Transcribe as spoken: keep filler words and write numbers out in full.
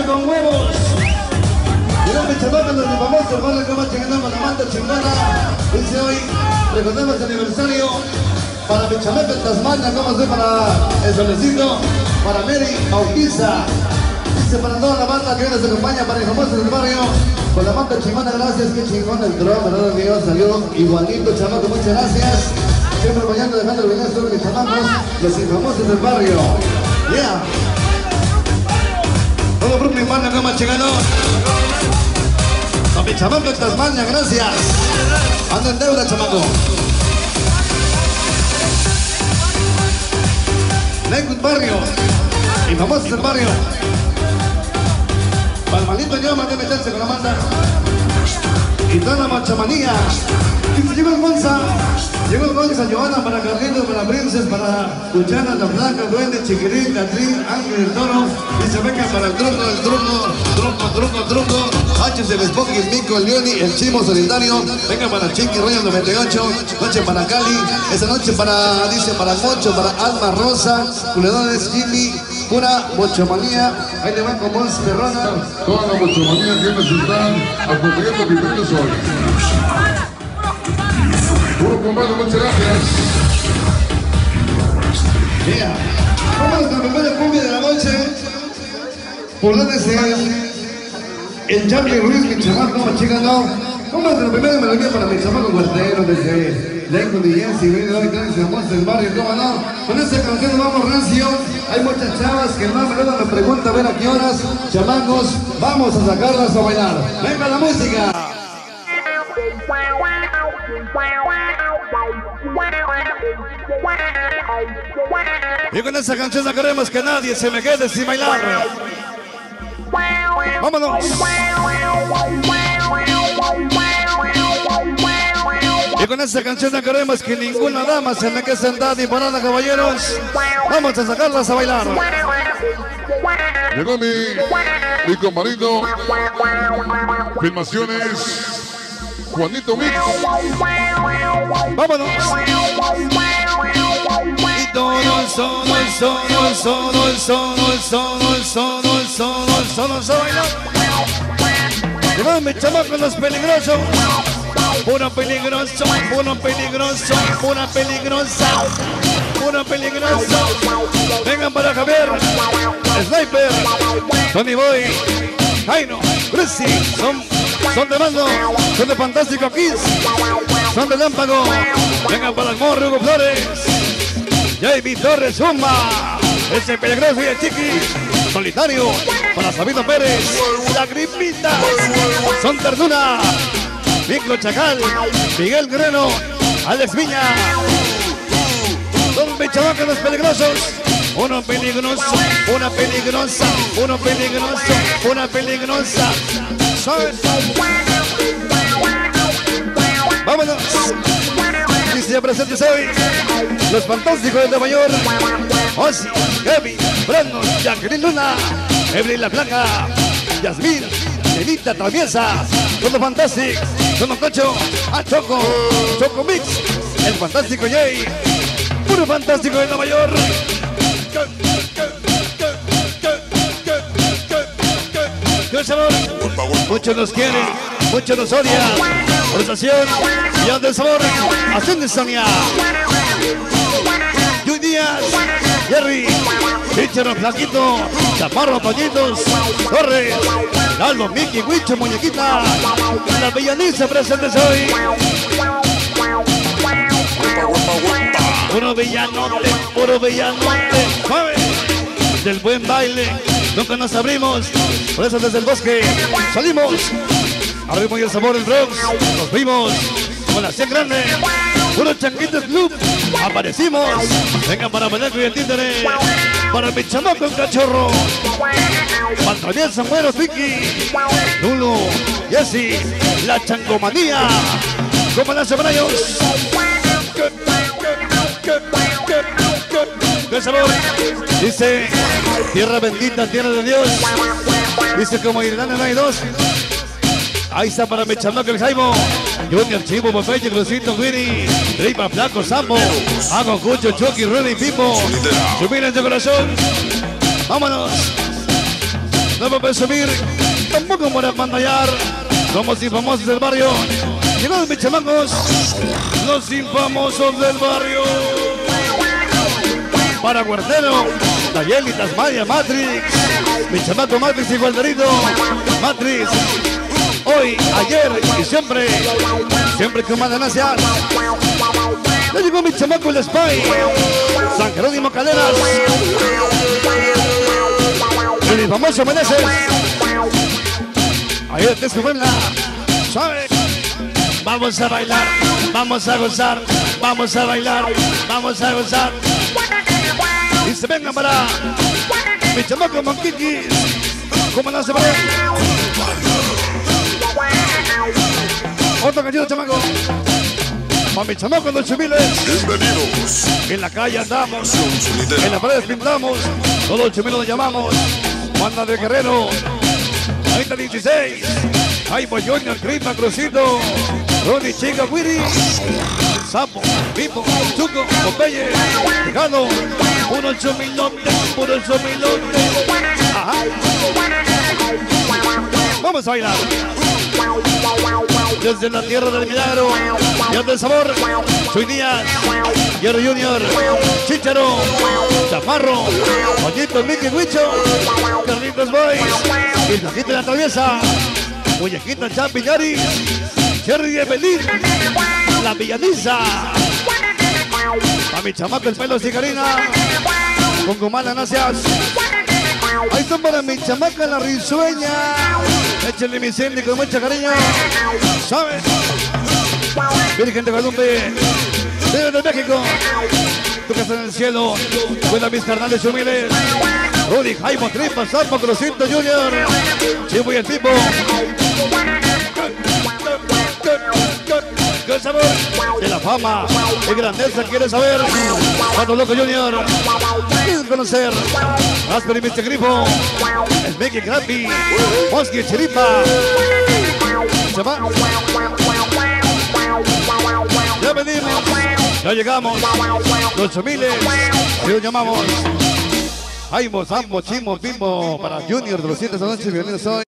con huevos. Mira mi chamaca, los de famosos, vale que va chingando con la manta chingona. Dice hoy, recordemos el aniversario para mi chamaca en Tasmania, como soy para el solecito, para Mary Bautiza. Dice para toda la banda que nos acompaña, para el famoso del barrio, con la manta chingona, gracias, qué chingón el dron, verdad mío, salió igualito, chamaco, muchas gracias. Siempre apoyando, dejando el video sobre mis chamacos, los infamosos del barrio. Yeah. Todo Brooklyn Barrio, que más chingano. Con mi chamaco en Tasmania, gracias. Ando en deuda, chamaco. Lakewood Barrio, infamosos del barrio. Palmalito yo mandé meterse con la manda. Y toda la machamanía. Y llegó el Gonza. Llegó el Gonza, Joana, para Carlitos, para Princes, para Luchana, La Blanca, Duende, Chiquirín, Catrín, Ángel, el Toro. Y se venga para el truco, el truco, truco, truco, truco. H el Spocky, el Mico, el Leoni, el Chimo Solitario. Venga para Chiqui, Royal noventa y ocho. Noche para Cali. Esa noche para, dice, para Mocho, para Alma Rosa. Culedones, Jimmy. Pura mochomanía, ahí le van con Mons Perrona. Toda la mochomanía que nos están acompañando primeros hoy. Puro comando, muchas gracias. Yeah. Vamos con la primera cumbia de la noche. Por donde sea el Charlie Ruiz, mi chamaco, más chica, no. Vamos con la primera melodía para mi chamaco cuartero desde Lakewood y Jensi, viene hoy tres famosos del barrio, ¿cómo no? Con esta canción nos vamos rancio. Hay muchas chavas que el más menudo me pregunta a ver a qué horas, chamacos, vamos a sacarlas a bailar. ¡Venga la música! Y con esa canción no queremos que nadie se me quede sin bailar. ¡Vámonos! Y con esta canción no queremos que ninguna dama se me quede sentada y parada, caballeros. Vamos a sacarlas a bailar. Llegó mi, mi compañero. Filmaciones. Juanito Mix. Vámonos. Y todo el solo, el solo, el solo, el solo, el solo, el solo, el solo, el solo, se baila. Llegó mi chamaco, los peligrosos. Puro peligroso, puro peligroso, pura peligrosa, puro peligroso. Vengan para Javier, Sniper, Tony Boy, Jaino, Brucey, son, son de mando, son de Fantástico Kiss, son de Lámpago. Vengan para el Morro, Hugo Flores, J B Torres, Zumba, ese peligroso y el Chiqui, Solitario, para Sabino Pérez, La Gripita, son Ternura. Miclo Chacal, Miguel Guerrero, Alex Viña. Son bichabacas los peligrosos. Uno peligroso, una peligrosa, uno peligroso, una peligrosa. ¿Saben? Vámonos. Y se presentes hoy los fantásticos de Nueva York. Ozzy, Kevin, Brandon, Jacqueline Luna, Evelyn La Blanca, Yasmín, Evita Traviesa, Todo Fantástico, Todo Cocho, a Choco, Choco Mix, el fantástico Jay, puro fantástico de Nueva York. ¡Qué sabor! Muchos nos quieren, muchos nos odian. Por estación, y del sabor, Ascende Sonia. Yuy Díaz, Jerry, Pichero Flaquito, Chaparro Toñitos, Torres, Aldo, Mickey, Huicho, Muñequita, la Villaniza presentes hoy. Puro villanote, puro villanote, suave, del buen baile, nunca nos abrimos, por eso desde el bosque salimos, abrimos el sabor del Bronx, nos vimos con la cien grande. Puro Changuitos Club, aparecimos. Vengan para Beleco y el Títere. Para mi chamaco el cachorro. Pantalón San Buenos, Vicky. Lulu, Jessy, la changomanía. Como las Cebrayos. ¡Qué sabor! Dice, tierra bendita, tierra de Dios. Dice, como Irlanda no hay dos. Ahí está para mi chamaco el Jaimo. Junior, Chivo, Popeye, Crucito, Winnie, Ripa, Flaco, Sambo, Hago, Cucho, Chucky, Rudy, Pipo, Chupines de corazón. Vámonos. no para presumir, tampoco para pantalla. Somos infamosos del barrio. Llegados mis chamacos, los infamosos del barrio. Para Guardero, Nayeli, Tasmania, Matrix. Mi chamaco Matrix y Guarderito. Matrix, hoy, ayer y siempre. Siempre que mandan hacia. Ya llegó mi chamaco el Spy. San Jerónimo Caleras. El famoso Meneses. Ahí está su buena. ¿Sabe? Vamos a bailar, vamos a gozar, vamos a bailar, vamos a gozar. Y se vengan para mi chamaco Monquiquis. ¿Cómo no se va? Otra canción, chamaco. Para mi chamaco los chumiles. Bienvenidos. En la calle andamos, en las paredes pintamos, todos los chumiles los llamamos. Banda de Guerrero, treinta dieciséis. Jaimo Junior, Crisma, Crucito, Ronnie, Chica, Wiri, Sapo, Pipo, Chuco, Popeye, Tejado, puro chumilote, puro chumilote. Ajá. Vamos a bailar. Desde la tierra del milagro, tierra del sabor, Soy Díaz, Hierro Junior, Chicharo, Chaparro, Pollito, Mickey, Huicho, Carlitos Boys, y la gente de la traviesa, Muñequita, Champiñari, Cherry de Belín, la Villaniza, a mi chamaco el pelo cigarina, con Gumana, gracias. Ahí están para mi chamaca la risueña. Échenle mi Cindy con mucho cariño. ¿Sabes? Virgen de Guadalupe, Dios de México, tú que estás en el cielo, cuida mis carnales humildes. Rudy, Jaimo, Tripa, Sapo, Crucito Junior, Chivo y el tipo. ¡Qué sabor! De la fama y grandeza quieres saber. Cuando Loco Junior, quieres conocer. Asper y mister Grifo, el Mickey Crappy, Mosky, Chiripa. Se va. Ya venimos, ya llegamos. Los chumiles, y los llamamos. Jaimo, Sambo, Chimo, Pimbo, para Junior de los siete esta noche. Bienvenidos hoy.